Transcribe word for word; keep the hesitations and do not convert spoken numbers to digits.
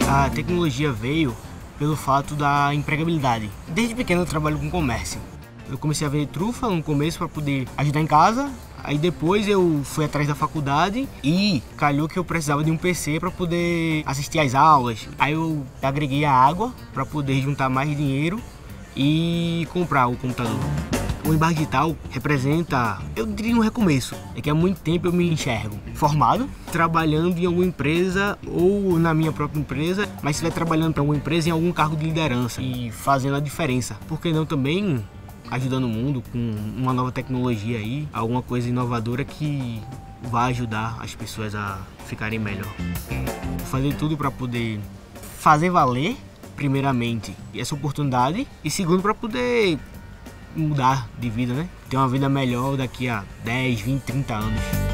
A tecnologia veio pelo fato da empregabilidade. Desde pequeno eu trabalho com comércio. Eu comecei a vender trufa no começo para poder ajudar em casa. Aí depois eu fui atrás da faculdade e calhou que eu precisava de um P C para poder assistir às aulas. Aí eu agreguei a água para poder juntar mais dinheiro e comprar o computador. O embarque digital representa, eu diria, um recomeço. É que há muito tempo eu me enxergo formado, trabalhando em alguma empresa ou na minha própria empresa, mas se estiver trabalhando para alguma empresa em algum cargo de liderança e fazendo a diferença. Por que não também ajudando o mundo com uma nova tecnologia aí, alguma coisa inovadora que vai ajudar as pessoas a ficarem melhor. Vou fazer tudo para poder fazer valer, primeiramente, essa oportunidade e segundo, para poder mudar de vida, né? Ter uma vida melhor daqui a dez, vinte, trinta anos.